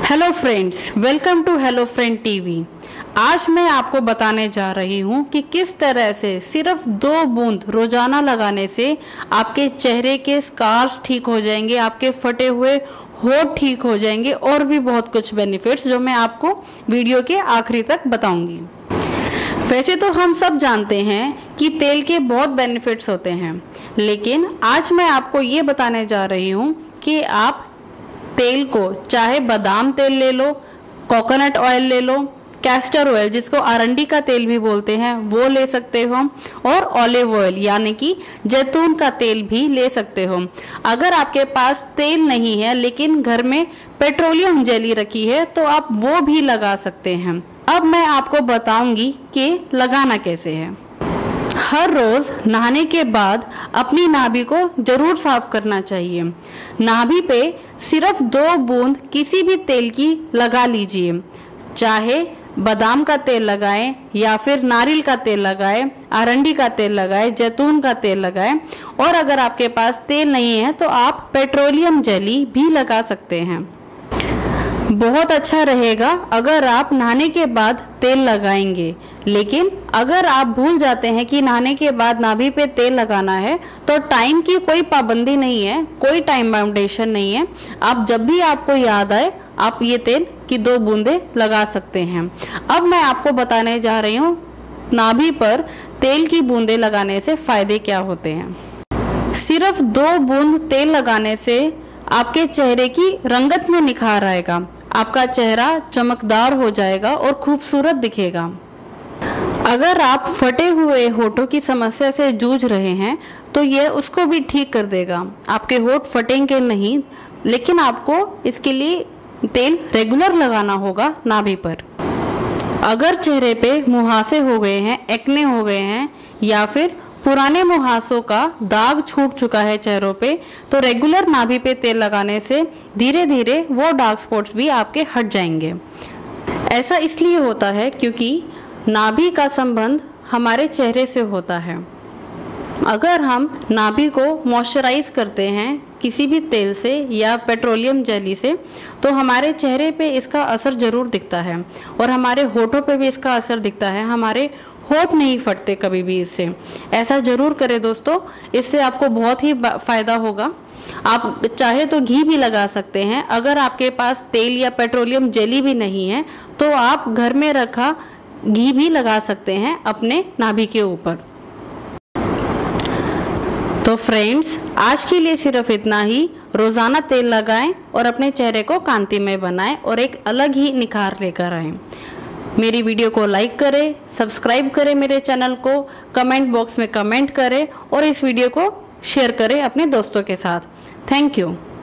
Hello friends, welcome to hello friend TV. आज मैं आपको बताने जा रही हूँ कि किस तरह से सिर्फ 2 बूंद रोजाना लगाने से आपके चेहरे के स्कार्स ठीक हो जाएंगे, आपके फटे हुए होठ ठीक हो जाएंगे और भी बहुत कुछ बेनिफिट्स जो मैं आपको वीडियो के आखिरी तक बताऊंगी। वैसे तो हम सब जानते हैं कि तेल के बहुत बेनिफिट्स होते हैं, लेकिन आज मैं आपको ये बताने जा रही हूँ कि आप तेल को चाहे बादाम तेल ले लो, कोकोनट ऑयल ले लो, कैस्टर ऑयल जिसको अरंडी का तेल भी बोलते हैं वो ले सकते हो, और ऑलिव ऑयल यानी कि जैतून का तेल भी ले सकते हो। अगर आपके पास तेल नहीं है लेकिन घर में पेट्रोलियम जेली रखी है तो आप वो भी लगा सकते हैं। अब मैं आपको बताऊंगी कि लगाना कैसे है। हर रोज नहाने के बाद अपनी नाभि को जरूर साफ करना चाहिए। नाभि पे सिर्फ 2 बूंद किसी भी तेल की लगा लीजिए, चाहे बादाम का तेल लगाएं या फिर नारियल का तेल लगाएं, अरंडी का तेल लगाएं, जैतून का तेल लगाएं, और अगर आपके पास तेल नहीं है तो आप पेट्रोलियम जेली भी लगा सकते हैं। बहुत अच्छा रहेगा अगर आप नहाने के बाद तेल लगाएंगे, लेकिन अगर आप भूल जाते हैं कि नहाने के बाद नाभि पे तेल लगाना है तो टाइम की कोई पाबंदी नहीं है, कोई टाइम बाउंडेशन नहीं है। आप जब भी आपको याद आए आप ये तेल की 2 बूंदे लगा सकते हैं। अब मैं आपको बताने जा रही हूँ नाभि पर तेल की बूंदे लगाने से फायदे क्या होते हैं। सिर्फ 2 बूंद तेल लगाने से आपके चेहरे की रंगत में निखार आएगा, आपका चेहरा चमकदार हो जाएगा और खूबसूरत दिखेगा। अगर आप फटे हुए होठों की समस्या से जूझ रहे हैं तो यह उसको भी ठीक कर देगा। आपके होठ फटेंगे नहीं, लेकिन आपको इसके लिए तेल रेगुलर लगाना होगा नाभि पर। अगर चेहरे पे मुहासे हो गए हैं, एक्ने हो गए हैं, या फिर पुराने मुहासों का दाग छूट चुका है चेहरों पे, तो रेगुलर नाभि पे तेल लगाने से धीरे धीरे वो डार्क स्पॉट्स भी आपके हट जाएंगे। ऐसा इसलिए होता है क्योंकि नाभि का संबंध हमारे चेहरे से होता है। अगर हम नाभि को मॉइस्चराइज करते हैं किसी भी तेल से या पेट्रोलियम जेली से तो हमारे चेहरे पे इसका असर जरूर दिखता है, और हमारे होठों पे भी इसका असर दिखता है। हमारे होठ नहीं फटते कभी भी इससे। ऐसा जरूर करें दोस्तों, इससे आपको बहुत ही फायदा होगा। आप चाहे तो घी भी लगा सकते हैं। अगर आपके पास तेल या पेट्रोलियम जेली भी नहीं है तो आप घर में रखा घी भी लगा सकते हैं अपने नाभि के ऊपर। तो फ्रेंड्स, आज के लिए सिर्फ इतना ही। रोजाना तेल लगाएं और अपने चेहरे को कांतिमय बनाएं और एक अलग ही निखार लेकर आएं। मेरी वीडियो को लाइक करें, सब्सक्राइब करें मेरे चैनल को, कमेंट बॉक्स में कमेंट करें और इस वीडियो को शेयर करें अपने दोस्तों के साथ। Thank you.